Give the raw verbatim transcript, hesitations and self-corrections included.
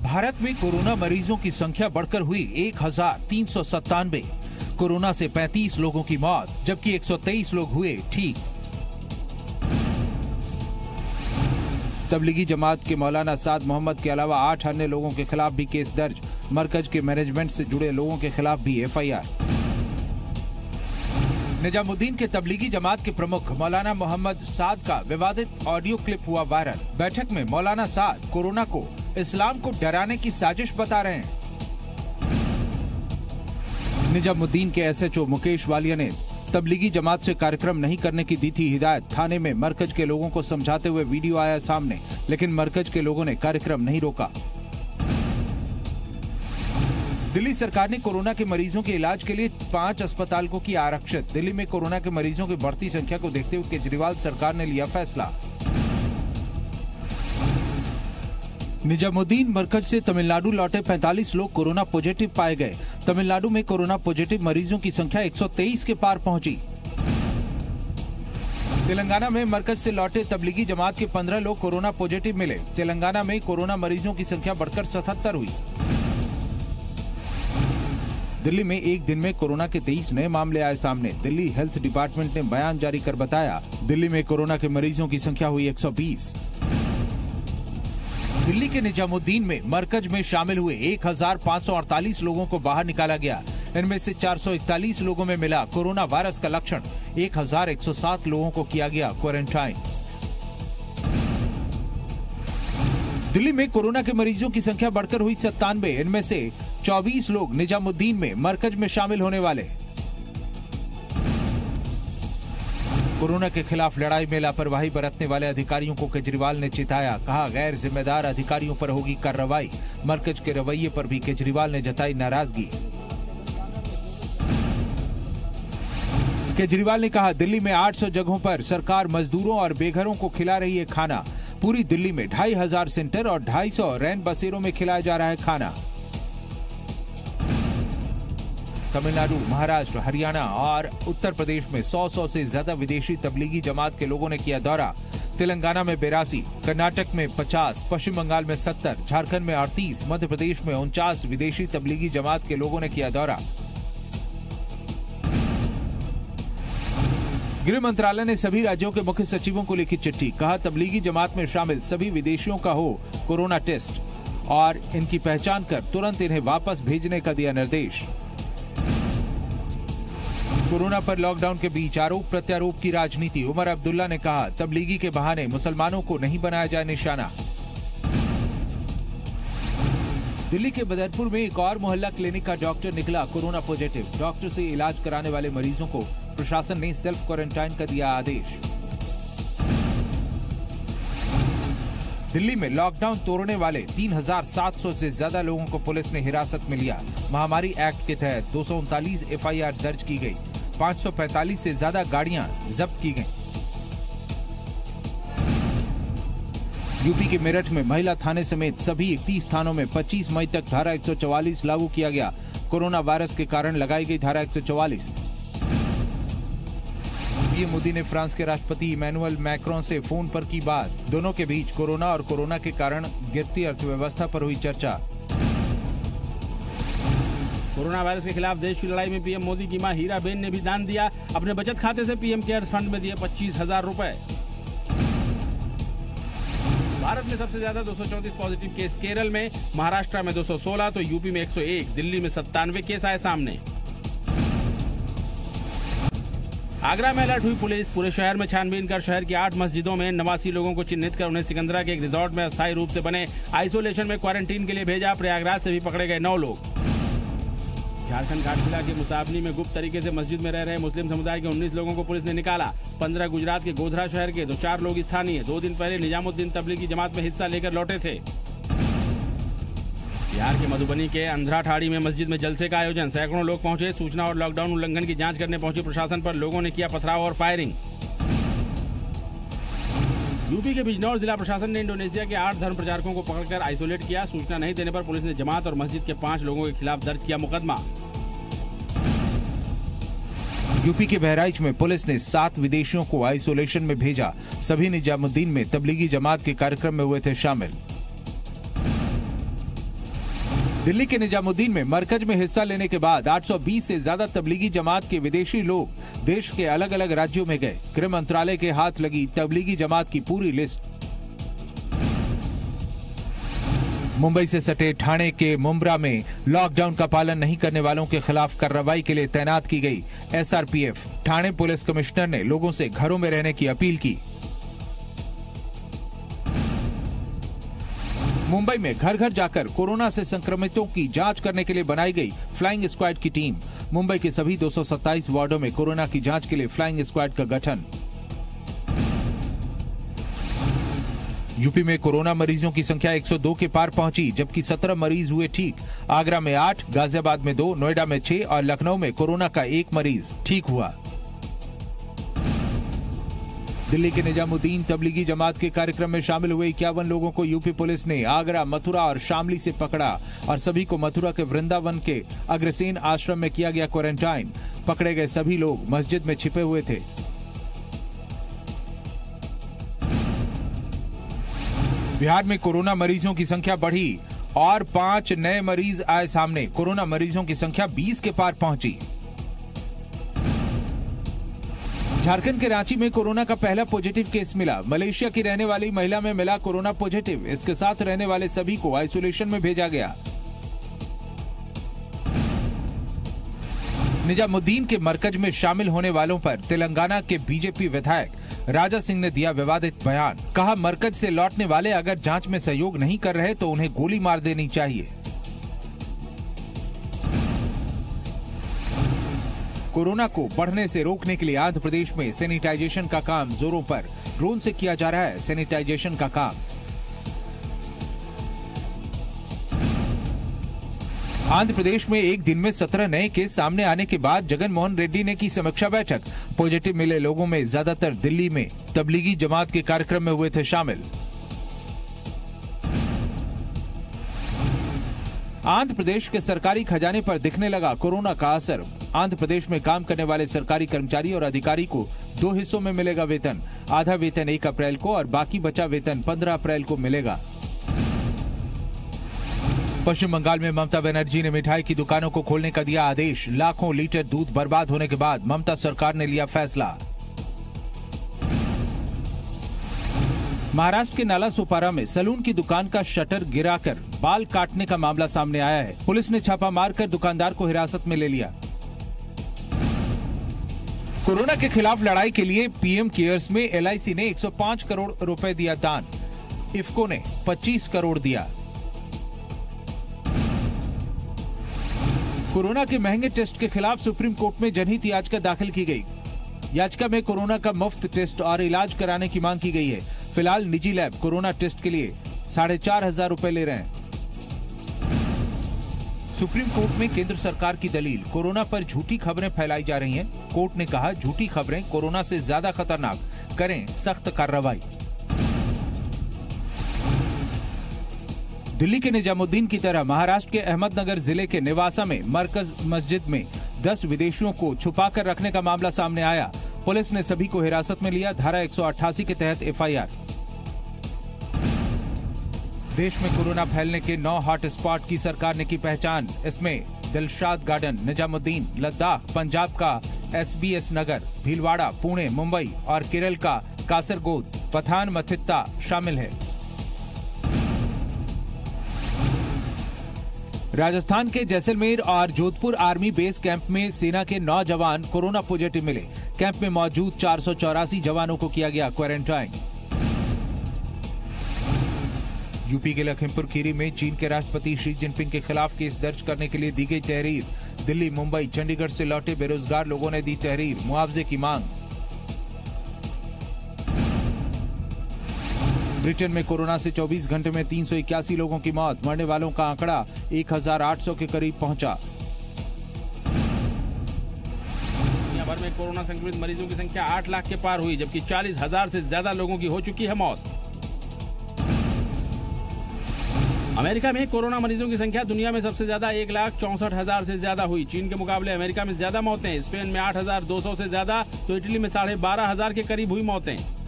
भारत में कोरोना मरीजों की संख्या बढ़कर हुई एक हजार तीन सौ सत्तानवे। कोरोना से पैंतीस लोगों की मौत, जबकि एक सौ तेईस लोग हुए ठीक। तबलीगी जमात के मौलाना साद मोहम्मद के अलावा आठ अन्य लोगों के खिलाफ भी केस दर्ज। मरकज के मैनेजमेंट से जुड़े लोगों के खिलाफ भी एफ आई आर। निजामुद्दीन के तबलीगी जमात के प्रमुख मौलाना मोहम्मद साद का विवादित ऑडियो क्लिप हुआ वायरल। बैठक में मौलाना साद कोरोना को इस्लाम को डराने की साजिश बता रहे हैं। निजामुद्दीन के S H O Mukesh Walia ने तबलीगी जमात से कार्यक्रम नहीं करने की दी थी हिदायत। थाने में मरकज के लोगों को समझाते हुए वीडियो आया सामने, लेकिन मरकज के लोगों ने कार्यक्रम नहीं रोका। दिल्ली सरकार ने कोरोना के मरीजों के इलाज के लिए पांच अस्पताल को किया आरक्षित। दिल्ली में कोरोना के मरीजों की बढ़ती संख्या को देखते हुए केजरीवाल सरकार ने लिया फैसला। निजामुद्दीन मरकज से तमिलनाडु लौटे पैंतालीस लोग कोरोना पॉजिटिव पाए गए। तमिलनाडु में कोरोना पॉजिटिव मरीजों की संख्या एक सौ तेईस के पार पहुंची। तेलंगाना में मरकज से लौटे तबलीगी जमात के पंद्रह लोग कोरोना पॉजिटिव मिले। तेलंगाना में कोरोना मरीजों की संख्या बढ़कर सतहत्तर हुई। दिल्ली में एक दिन में कोरोना के तेईस नए मामले आए सामने। दिल्ली हेल्थ डिपार्टमेंट ने बयान जारी कर बताया, दिल्ली में कोरोना के मरीजों की संख्या हुई एक सौ बीस। दिल्ली के निजामुद्दीन में मरकज में शामिल हुए एक हजार पाँच सौ अड़तालीस लोगों को बाहर निकाला गया। इनमें से चार सौ इकतालीस लोगों में मिला कोरोना वायरस का लक्षण। एक हजार एक सौ सात लोगों को किया गया क्वारंटाइन। दिल्ली में कोरोना के मरीजों की संख्या बढ़कर हुई सत्तानवे। इनमें से चौबीस लोग निजामुद्दीन में मरकज में शामिल होने वाले। कोरोना के खिलाफ लड़ाई में लापरवाही बरतने वाले अधिकारियों को केजरीवाल ने चिताया। कहा, गैर जिम्मेदार अधिकारियों पर होगी कार्रवाई। मरकज के रवैये पर भी केजरीवाल ने जताई नाराजगी। केजरीवाल ने कहा, दिल्ली में आठ सौ जगहों पर सरकार मजदूरों और बेघरों को खिला रही है खाना। पूरी दिल्ली में ढाई हजार सेंटर और ढाई सौ रैन बसेरों में खिलाया जा रहा है खाना। तमिलनाडु, महाराष्ट्र, हरियाणा और उत्तर प्रदेश में सौ सौ से ज्यादा विदेशी तबलीगी जमात के लोगों ने किया दौरा। तेलंगाना में बेरासी, कर्नाटक में पचास, पश्चिम बंगाल में सत्तर, झारखंड में अड़तीस, मध्य प्रदेश में उनचास विदेशी तबलीगी जमात के लोगों ने किया दौरा। गृह मंत्रालय ने सभी राज्यों के मुख्य सचिवों को लिखी चिट्ठी। कहा, तबलीगी जमात में शामिल सभी विदेशियों का हो कोरोना टेस्ट और इनकी पहचान कर तुरंत इन्हें वापस भेजने का दिया निर्देश। कोरोना पर लॉकडाउन के बीच आरोप प्रत्यारोप की राजनीति। उमर अब्दुल्ला ने कहा, तबलीगी के बहाने मुसलमानों को नहीं बनाया जाए निशाना। दिल्ली के बदरपुर में एक और मोहल्ला क्लिनिक का डॉक्टर निकला कोरोना पॉजिटिव। डॉक्टर से इलाज कराने वाले मरीजों को प्रशासन ने सेल्फ क्वारंटाइन का दिया आदेश। दिल्ली में लॉकडाउन तोड़ने वाले तीन हजार सात सौ से ज्यादा लोगों को पुलिस ने हिरासत में लिया। महामारी एक्ट के तहत दो सौ उनतालीस एफ आई आर दर्ज की गई। पाँच सौ पैंतालीस से ज्यादा गाड़ियां जब्त की गईं। यूपी के मेरठ में महिला थाने समेत सभी इकतीस थानों में पच्चीस मई तक धारा एक सौ चौवालीस लागू किया गया। कोरोना वायरस के कारण लगाई गई धारा एक सौ चौवालीस। पीएम मोदी ने फ्रांस के राष्ट्रपति इमैनुअल मैक्रोन से फोन पर की बात। दोनों के बीच कोरोना और कोरोना के कारण गिरती अर्थव्यवस्था पर हुई चर्चा। कोरोना वायरस के खिलाफ देश की लड़ाई में पीएम मोदी की मां हीराबेन ने भी दान दिया। अपने बचत खाते से पीएम केयर्स फंड में दिए पच्चीस हजार रुपए। भारत में सबसे ज्यादा दो सौ चौंतीस पॉजिटिव केस केरल में, महाराष्ट्र में दो सौ सोलह तो यूपी में एक सौ एक, दिल्ली में सत्तानवे केस आए सामने। आगरा में अलर्ट हुई पुलिस। पूरे शहर में छानबीन कर शहर की आठ मस्जिदों में नवासी लोगों को चिन्हित कर उन्हें सिकंदरा के एक रिजॉर्ट में अस्थायी रूप से बने आइसोलेशन में क्वारंटीन के लिए भेजा। प्रयागराज से भी पकड़े गए नौ लोग। झारखंड घाटशिला के मुसाबनी में गुप्त तरीके से मस्जिद में रह रहे मुस्लिम समुदाय के उन्नीस लोगों को पुलिस ने निकाला। पंद्रह गुजरात के गोधरा शहर के तो चार लोग स्थानीय। दो दिन पहले निजामुद्दीन तबलीगी जमात में हिस्सा लेकर लौटे थे। बिहार के मधुबनी के अंधराठाड़ी में मस्जिद में जलसे का आयोजन। सैकड़ों लोग पहुंचे। सूचना और लॉकडाउन उल्लंघन की जांच करने पहुंची प्रशासन पर लोगों ने किया पथराव और फायरिंग। यूपी के बिजनौर जिला प्रशासन ने इंडोनेशिया के आठ धर्म प्रचारकों को पकड़कर आइसोलेट किया। सूचना नहीं देने पर पुलिस ने जमात और मस्जिद के पांच लोगों के खिलाफ दर्ज किया मुकदमा। यूपी के बहराइच में पुलिस ने सात विदेशियों को आइसोलेशन में भेजा। सभी निजामुद्दीन में तबलीगी जमात के कार्यक्रम में हुए थे शामिल। दिल्ली के निजामुद्दीन में मरकज में हिस्सा लेने के बाद आठ सौ बीस से ज्यादा तबलीगी जमात के विदेशी लोग देश के अलग अलग राज्यों में गए। गृह मंत्रालय के हाथ लगी तबलीगी जमात की पूरी लिस्ट। मुंबई से सटे ठाणे के मुंब्रा में लॉकडाउन का पालन नहीं करने वालों के खिलाफ कार्रवाई के लिए तैनात की गई S R P F. Thane police commissioner ने लोगों से घरों में रहने की अपील की। मुंबई में घर घर जाकर कोरोना से संक्रमितों की जांच करने के लिए बनाई गई फ्लाइंग स्क्वाड की टीम। मुंबई के सभी दो सौ सत्ताईस वार्डों में कोरोना की जांच के लिए फ्लाइंग स्क्वाड का गठन। यूपी में कोरोना मरीजों की संख्या एक सौ दो के पार पहुंची, जबकि सत्रह मरीज हुए ठीक। आगरा में आठ, गाजियाबाद में दो, नोएडा में छह और लखनऊ में कोरोना का एक मरीज ठीक हुआ। दिल्ली के निजामुद्दीन तबलीगी जमात के कार्यक्रम में शामिल हुए इक्यावन लोगों को यूपी पुलिस ने आगरा, मथुरा और शामली से पकड़ा और सभी को मथुरा के वृंदावन के अग्रसेन आश्रम में किया गया क्वारंटाइन। पकड़े गए सभी लोग मस्जिद में छिपे हुए थे। बिहार में कोरोना मरीजों की संख्या बढ़ी और पांच नए मरीज आए सामने। कोरोना मरीजों की संख्या बीस के पार पहुंची। झारखंड के रांची में कोरोना का पहला पॉजिटिव केस मिला। मलेशिया की रहने वाली महिला में मिला कोरोना पॉजिटिव। इसके साथ रहने वाले सभी को आइसोलेशन में भेजा गया। निजामुद्दीन के मरकज में शामिल होने वालों पर तेलंगाना के बीजेपी विधायक राजा सिंह ने दिया विवादित बयान। कहा, मरकज से लौटने वाले अगर जांच में सहयोग नहीं कर रहे तो उन्हें गोली मार देनी चाहिए। कोरोना को बढ़ने से रोकने के लिए आंध्र प्रदेश में सैनिटाइजेशन का काम जोरों पर। ड्रोन से किया जा रहा है सैनिटाइजेशन का काम। आंध्र प्रदेश में एक दिन में सत्रह नए केस सामने आने के बाद जगन मोहन रेड्डी ने की समीक्षा बैठक। पॉजिटिव मिले लोगों में ज्यादातर दिल्ली में तबलीगी जमात के कार्यक्रम में हुए थे शामिल। आंध्र प्रदेश के सरकारी खजाने पर दिखने लगा कोरोना का असर। आंध्र प्रदेश में काम करने वाले सरकारी कर्मचारी और अधिकारी को दो हिस्सों में मिलेगा वेतन। आधा वेतन एक अप्रैल को और बाकी बचा वेतन पंद्रह अप्रैल को मिलेगा। पश्चिम बंगाल में ममता बनर्जी ने मिठाई की दुकानों को खोलने का दिया आदेश। लाखों लीटर दूध बर्बाद होने के बाद ममता सरकार ने लिया फैसला। महाराष्ट्र के नाला सोपारा में सैलून की दुकान का शटर गिराकर बाल काटने का मामला सामने आया है। पुलिस ने छापा मारकर दुकानदार को हिरासत में ले लिया। कोरोना के खिलाफ लड़ाई के लिए पीएम केयर्स में एल आई सी ने एक सौ पाँच करोड़ रुपए दिया दान। इफ्को ने पच्चीस करोड़ दिया। कोरोना के महंगे टेस्ट के खिलाफ सुप्रीम कोर्ट में जनहित याचिका दाखिल की गई। याचिका में कोरोना का मुफ्त टेस्ट और इलाज कराने की मांग की गई है। फिलहाल निजी लैब कोरोना टेस्ट के लिए साढ़े चार हजार रुपए ले रहे हैं। सुप्रीम कोर्ट में केंद्र सरकार की दलील, कोरोना पर झूठी खबरें फैलाई जा रही हैं। कोर्ट ने कहा, झूठी खबरें कोरोना से ज्यादा खतरनाक, करें सख्त कार्रवाई। दिल्ली के निजामुद्दीन की तरह महाराष्ट्र के अहमदनगर जिले के निवासा में मरकज मस्जिद में दस विदेशियों को छुपाकर रखने का मामला सामने आया। पुलिस ने सभी को हिरासत में लिया। धारा एक सौ अट्ठासी के तहत एफ आई आर। देश में कोरोना फैलने के नौ हॉट स्पॉट की सरकार ने की पहचान। इसमें दिलशाद गार्डन, निजामुद्दीन, लद्दाख, पंजाब का S B S Nagar, Bhilwara, Pune, Mumbai और केरल का कासरगोद, पठानमथिट्टा शामिल है। राजस्थान के जैसलमेर और जोधपुर आर्मी बेस कैंप में सेना के नौ जवान कोरोना पॉजिटिव मिले। कैंप में मौजूद चार सौ चौरासी जवानों को किया गया क्वारंटाइन। यूपी के लखीमपुर खीरी में चीन के राष्ट्रपति शी जिनपिंग के खिलाफ केस दर्ज करने के लिए दी गई तहरीर। दिल्ली, मुंबई, चंडीगढ़ से लौटे बेरोजगार लोगों ने दी तहरीर, मुआवजे की मांग। ब्रिटेन में कोरोना से चौबीस घंटे में तीन सौ इक्यासी लोगों की मौत। मरने वालों का आंकड़ा एक हजार आठ सौ के करीब पहुंचा। दुनिया भर में कोरोना संक्रमित मरीजों की संख्या आठ लाख के पार हुई, जबकि चालीस हजार से ज्यादा लोगों की हो चुकी है मौत। अमेरिका में कोरोना मरीजों की संख्या दुनिया में सबसे ज्यादा एक लाख चौसठ हजार से ज्यादा हुई। चीन के मुकाबले अमेरिका में ज्यादा मौतें। स्पेन में आठ हजार दो सौ से ज्यादा तो इटली में साढ़े बारह हजार के करीब हुई मौतें।